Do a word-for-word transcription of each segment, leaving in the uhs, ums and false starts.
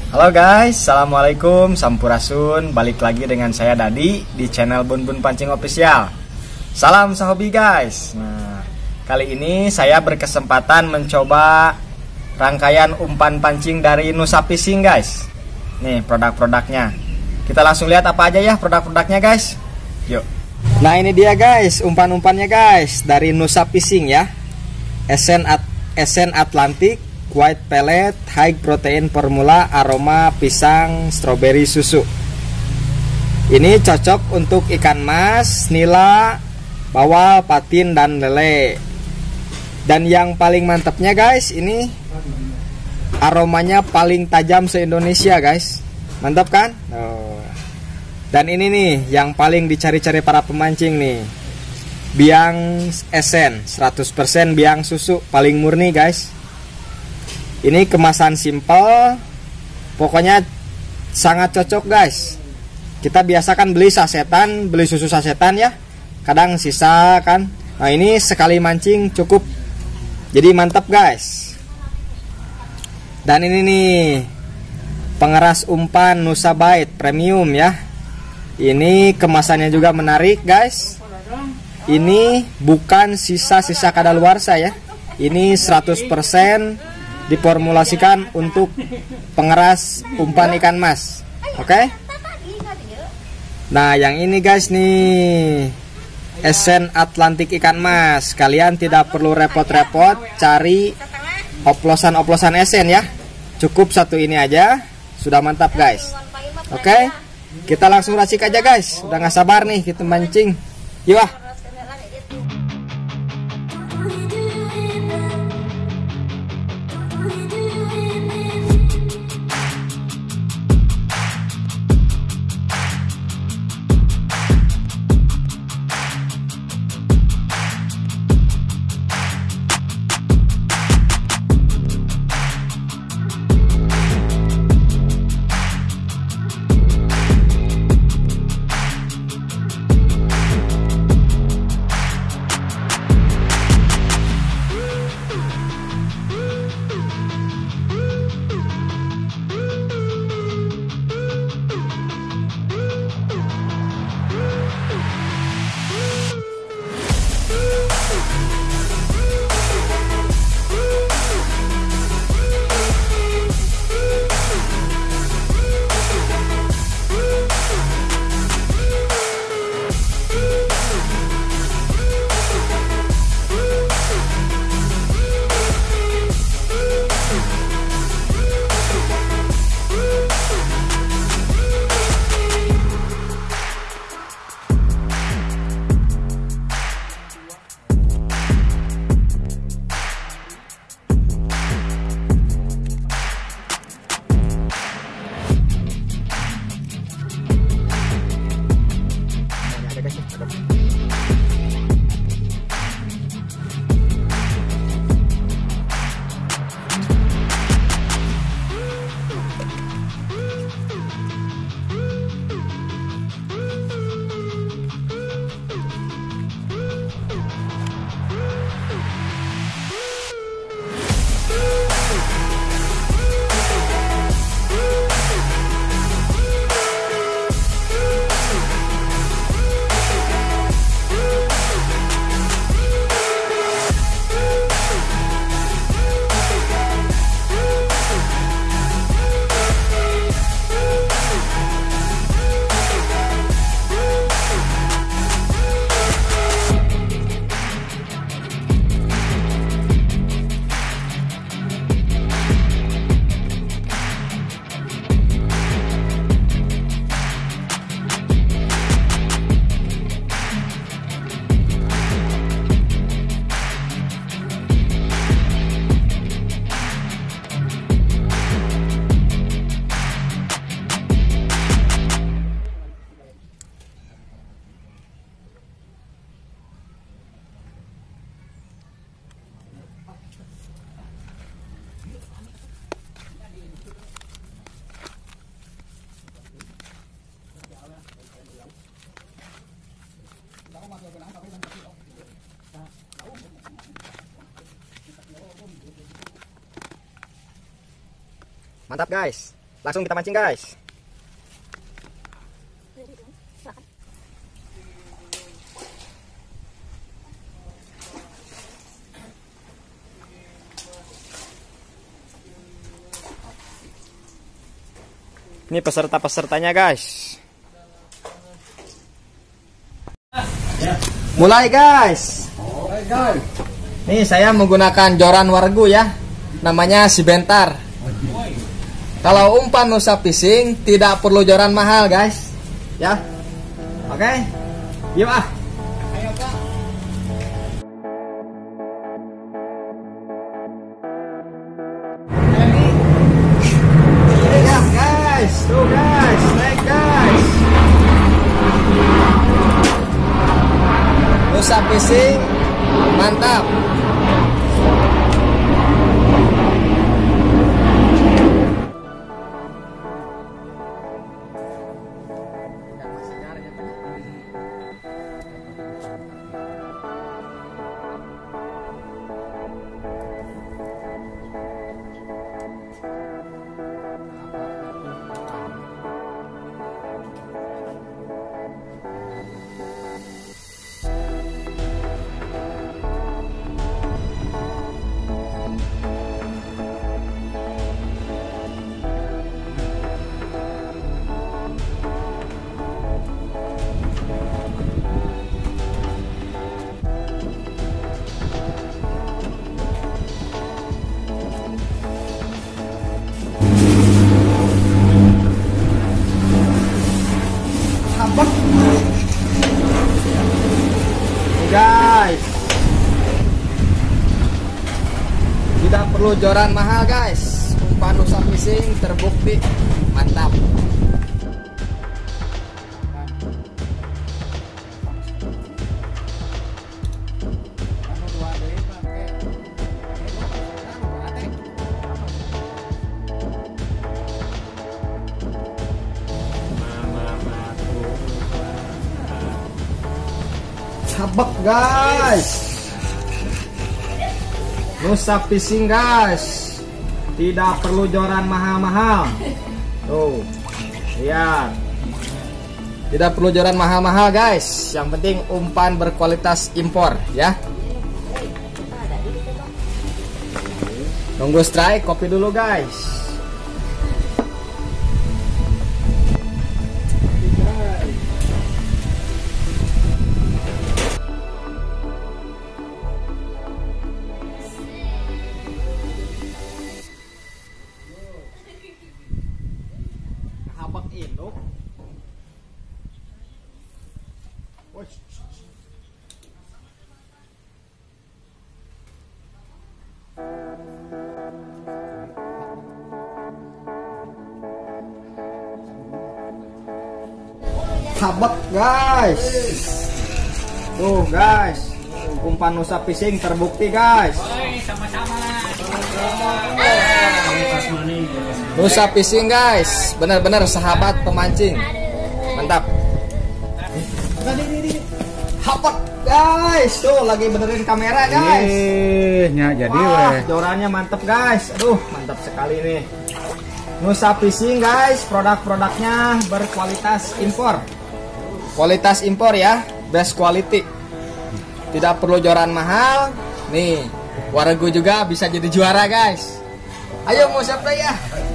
Halo guys, assalamualaikum, sampurasun. Balik lagi dengan saya Dadi di channel Bun Bun Pancing Official. Salam sahobi guys. Nah, kali ini saya berkesempatan mencoba rangkaian umpan pancing dari Nusa Fishing guys. Nih produk-produknya. Kita langsung lihat apa aja ya produk-produknya guys. Yuk. Nah ini dia guys, umpan-umpannya guys dari Nusa Fishing ya. Esen At Esen Atlantic White Pellet High Protein Formula Aroma Pisang Strawberry Susu. Ini cocok untuk ikan mas, nila, bawal, patin, dan lele. Dan yang paling mantapnya guys, ini aromanya paling tajam se-Indonesia guys. Mantap kan? Oh. Dan ini nih yang paling dicari-cari para pemancing nih, biang esen seratus persen biang susu, paling murni guys. Ini kemasan simple, pokoknya sangat cocok guys. Kita biasa kan beli sasetan, beli susu sasetan ya, kadang sisa kan. Nah ini sekali mancing cukup, jadi mantap guys. Dan ini nih pengeras umpan Nusa Bite Premium ya. Ini kemasannya juga menarik guys. Ini bukan sisa-sisa kadaluarsa ya. Ini seratus persen diformulasikan untuk pengeras umpan ikan mas. Oke okay? Nah yang ini guys nih, Esen Atlantic ikan mas. Kalian tidak perlu repot-repot cari oplosan-oplosan esen ya, cukup satu ini aja sudah mantap guys. Oke okay? Kita langsung racik aja guys, udah gak sabar nih kita mancing. Yuk ah. Mantap guys. Langsung kita mancing guys. Ini peserta-pesertanya guys. Mulai guys. Nih saya menggunakan joran wargu ya. Namanya si bentar. Kalau umpan nusa fishing tidak perlu joran mahal guys. Ya. Oke. Yuk ah. Ayo Pak. Tuh guys, naik guys. Nusa fishing mantap. Guys, tidak perlu joran mahal guys. Umpan nusa fishing terbukti mantap. Sabak guys, nusa fishing guys, tidak perlu joran mahal-mahal. Tuh, lihat, tidak perlu joran mahal-mahal guys. Yang penting umpan berkualitas impor ya. Nunggu strike, kopi dulu guys. Habak induk. Habak guys. Tuh guys, umpan nusa fishing terbukti guys. Nusa fishing guys, benar-benar sahabat pemancing. Mantap. Habak guys, tuh lagi benerin kamera guys. Iya, jadi wah, weh. jorannya mantep guys. Aduh, mantap sekali nih. Nusa fishing guys, produk-produknya berkualitas impor. Kualitas impor ya, best quality. Tidak perlu joran mahal. Nih, Waregu juga bisa jadi juara guys. Ayo mau siapa ya?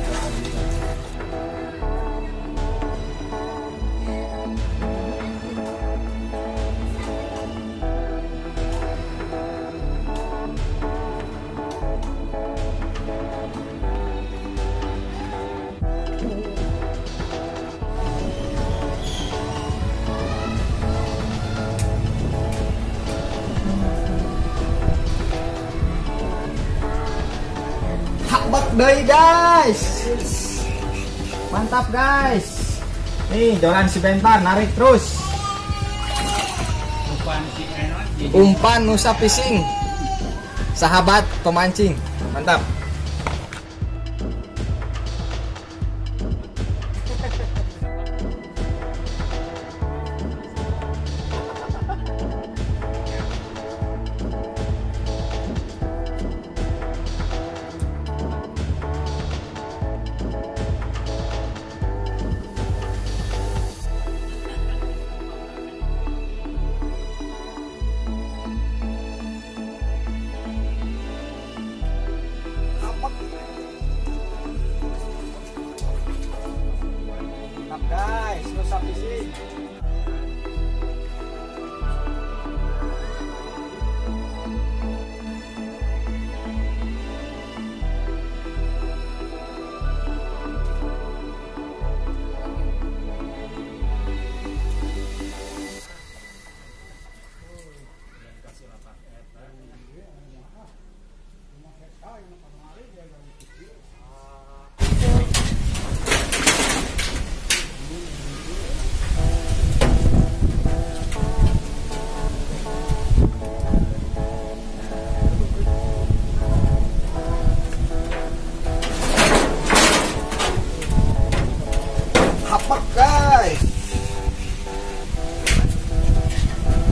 Habak deh guys. Mantap guys. Nih joran si bentar, narik terus. Umpan nusa fishing, sahabat pemancing. Mantap.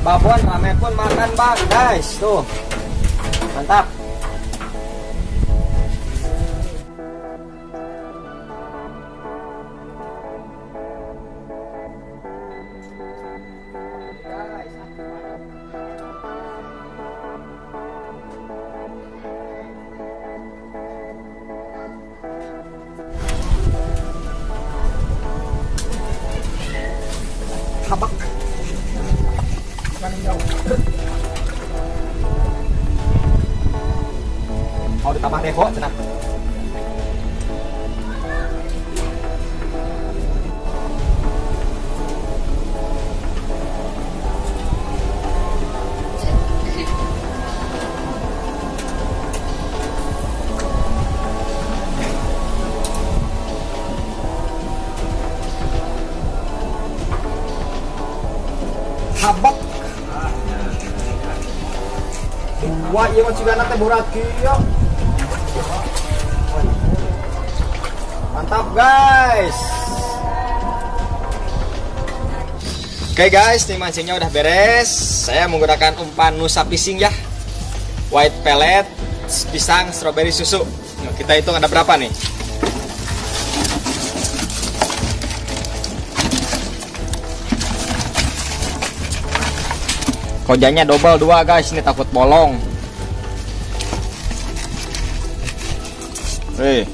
babon rame pun makan bang guys, tuh mantap. Habak mau ditambah depo tenang. Habak wah iya masih gak nanti berat kia. Mantap guys. Oke guys, nih mancingnya udah beres. Saya menggunakan umpan Nusa Fishing ya, white pellet, pisang, strawberry susu. Nah, kita hitung ada berapa nih. Kojanya double dua guys, ini takut bolong. Hei.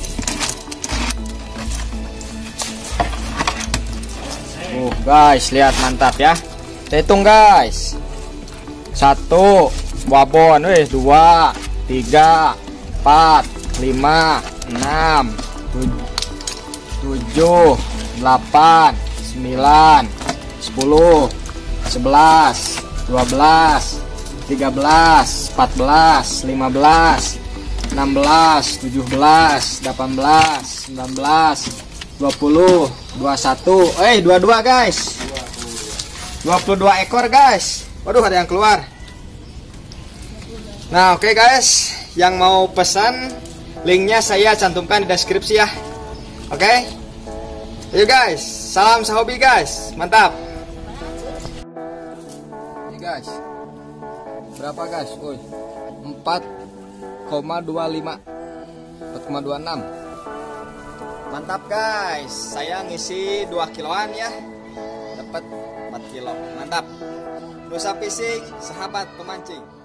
Uh guys, lihat mantap ya. Kita hitung guys. Satu, babon, weh, dua, tiga, empat, lima, enam, tujuh, delapan, sembilan, sepuluh, sebelas. dua belas, tiga belas, empat belas, lima belas, enam belas, tujuh belas, delapan belas, sembilan belas, dua puluh, dua puluh satu, eh dua puluh dua guys. dua puluh dua ekor guys. Waduh, ada yang keluar. Nah, oke okay guys, yang mau pesan linknya saya cantumkan di deskripsi ya. Oke. Okay? Ayo guys, salam sahobi guys. Mantap. Guys, berapa guys? Woi, empat koma dua lima, empat koma dua enam. Mantap guys, saya ngisi dua kiloan ya, dapat empat kilo. Mantap. Nusa Fishing, sahabat pemancing.